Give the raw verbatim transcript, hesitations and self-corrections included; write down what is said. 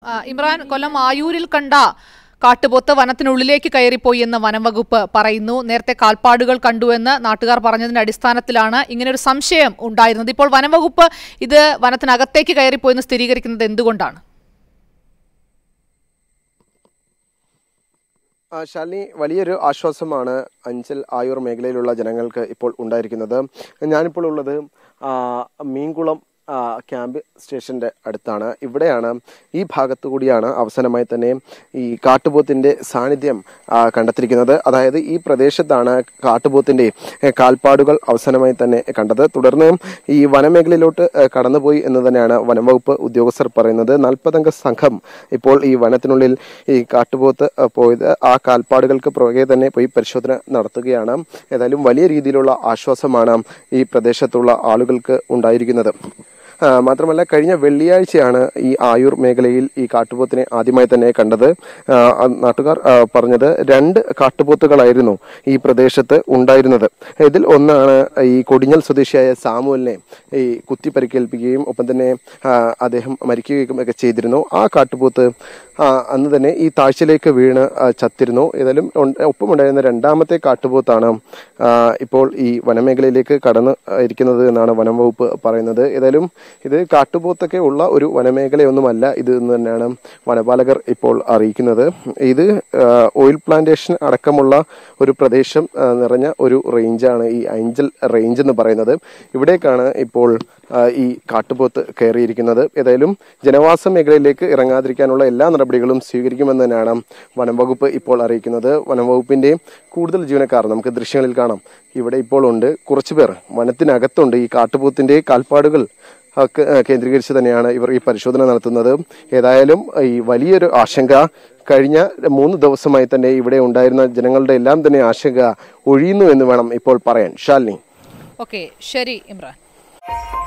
ഇമ്രാൻ, കൊല്ലം ആയൂരിൽ കണ്ട കാട്ടുപോത്ത് വനത്തിനുള്ളിലേക്ക് കയറിപ്പോയി എന്ന് വനം വകുപ്പ് പറയുന്നു. നേരത്തെ കാൽപ്പാടുകൾ കണ്ടുവെന്ന് നാട്ടുകാർ പറഞ്ഞതിന്റെ അടിസ്ഥാനത്തിലാണ് ഇങ്ങനെയൊരു സംശയം ഉണ്ടായിരുന്നത്. ഇപ്പോൾ വനം വകുപ്പ് ഇത് വനത്തിനകത്തേക്ക് കയറിപ്പോയെന്ന് സ്ഥിരീകരിക്കുന്നത് എന്തുകൊണ്ടാണ്? ശാലിനി, വലിയൊരു ആശ്വാസമാണ് അഞ്ചൽ ആയൂർ മേഖലയിലുള്ള ജനങ്ങൾക്ക് ഇപ്പോൾ ഉണ്ടായിരിക്കുന്നത്. ഞാനിപ്പോൾ ഉള്ളത് മീൻകുളം ക്യാമ്പ് സ്റ്റേഷന്റെ അടുത്താണ്. ഇവിടെയാണ്, ഈ ഭാഗത്തു കൂടിയാണ് അവസാനമായി തന്നെ ഈ കാട്ടുപോത്തിന്റെ സാന്നിധ്യം കണ്ടെത്തിയിരിക്കുന്നത്. അതായത് ഈ പ്രദേശത്താണ് കാട്ടുപോത്തിന്റെ കാൽപ്പാടുകൾ അവസാനമായി തന്നെ കണ്ടത്. തുടർന്ന് ഈ വനമേഖലയിലോട്ട് കടന്നുപോയി എന്ന് തന്നെയാണ് വനംവകുപ്പ് ഉദ്യോഗസ്ഥർ പറയുന്നത്. നാൽപ്പതംഗ സംഘം ഇപ്പോൾ ഈ വനത്തിനുള്ളിൽ ഈ കാട്ടുപോത്ത് പോയത് ആ കാൽപ്പാടുകൾക്ക് പുറകെ തന്നെ പോയി പരിശോധന നടത്തുകയാണ്. ഏതായാലും വലിയ രീതിയിലുള്ള ആശ്വാസമാണ് ഈ പ്രദേശത്തുള്ള ആളുകൾക്ക് ഉണ്ടായിരിക്കുന്നത്. മാത്രമല്ല, കഴിഞ്ഞ വെള്ളിയാഴ്ചയാണ് ഈ ആയൂർ മേഖലയിൽ ഈ കാട്ടുപോത്തിനെ ആദ്യമായി തന്നെ കണ്ടത്. നാട്ടുകാർ പറഞ്ഞത് രണ്ട് കാട്ടുപോത്തുകളായിരുന്നു ഈ പ്രദേശത്ത് ഉണ്ടായിരുന്നത്. ഇതിൽ ഒന്നാണ് ഈ കൊടിഞ്ഞൽ സ്വദേശിയായ സാമുവലിനെ ഈ കുത്തി പരിക്കേൽപ്പിക്കുകയും ഒപ്പം തന്നെ അദ്ദേഹം മരിക്കുകയും ഒക്കെ ചെയ്തിരുന്നു. ആ കാട്ടുപോത്ത് അന്ന് തന്നെ ഈ താഴ്ചയിലേക്ക് വീണ് ചത്തിരുന്നു. ഏതായാലും ഒപ്പമുണ്ടായിരുന്ന രണ്ടാമത്തെ കാട്ടുപോത്താണ് ഇപ്പോൾ ഈ വനമേഖലയിലേക്ക് കടന്ന് ഇരിക്കുന്നത് എന്നാണ് വനം വകുപ്പ് പറയുന്നത്. ഏതായാലും ഇത് കാട്ടുപോത്തൊക്കെ ഉള്ള ഒരു വനമേഖലയൊന്നുമല്ല ഇത് എന്ന് തന്നെയാണ് വനപാലകർ ഇപ്പോൾ അറിയിക്കുന്നത്. ഇത് ഓയിൽ പ്ലാന്റേഷൻ അടക്കമുള്ള ഒരു പ്രദേശം നിറഞ്ഞ ഒരു റേഞ്ചാണ് ഈ അഞ്ചൽ റേഞ്ച് എന്ന് പറയുന്നത്. ഇവിടേക്കാണ് ഇപ്പോൾ ഈ കാട്ടുപോത്ത് കയറിയിരിക്കുന്നത്. ഏതായാലും ജനവാസ മേഖലയിലേക്ക് ഇറങ്ങാതിരിക്കാനുള്ള എല്ലാ നടപടികളും സ്വീകരിക്കുമെന്ന് തന്നെയാണ് വനംവകുപ്പ് ഇപ്പോൾ അറിയിക്കുന്നത്. വനംവകുപ്പിന്റെ കൂടുതൽ ജീവനക്കാർ നമുക്ക് ദൃശ്യങ്ങളിൽ കാണാം. ഇവിടെ ഇപ്പോൾ ഉണ്ട്, കുറച്ചുപേർ വനത്തിനകത്തുണ്ട്. ഈ കാട്ടുപോത്തിന്റെ കാൽപ്പാടുകൾ കേന്ദ്രീകരിച്ച് തന്നെയാണ് ഇവർ ഈ പരിശോധന നടത്തുന്നത്. ഏതായാലും ഈ വലിയൊരു ആശങ്ക കഴിഞ്ഞ മൂന്ന് ദിവസമായി തന്നെ ഇവിടെ ഉണ്ടായിരുന്ന ജനങ്ങളുടെ എല്ലാം തന്നെ ആശങ്ക ഒഴിയുന്നു എന്ന് വേണം ഇപ്പോൾ പറയാൻ. ശാലിനി. ഓക്കെ, ശരി ഇമ്രാൻ.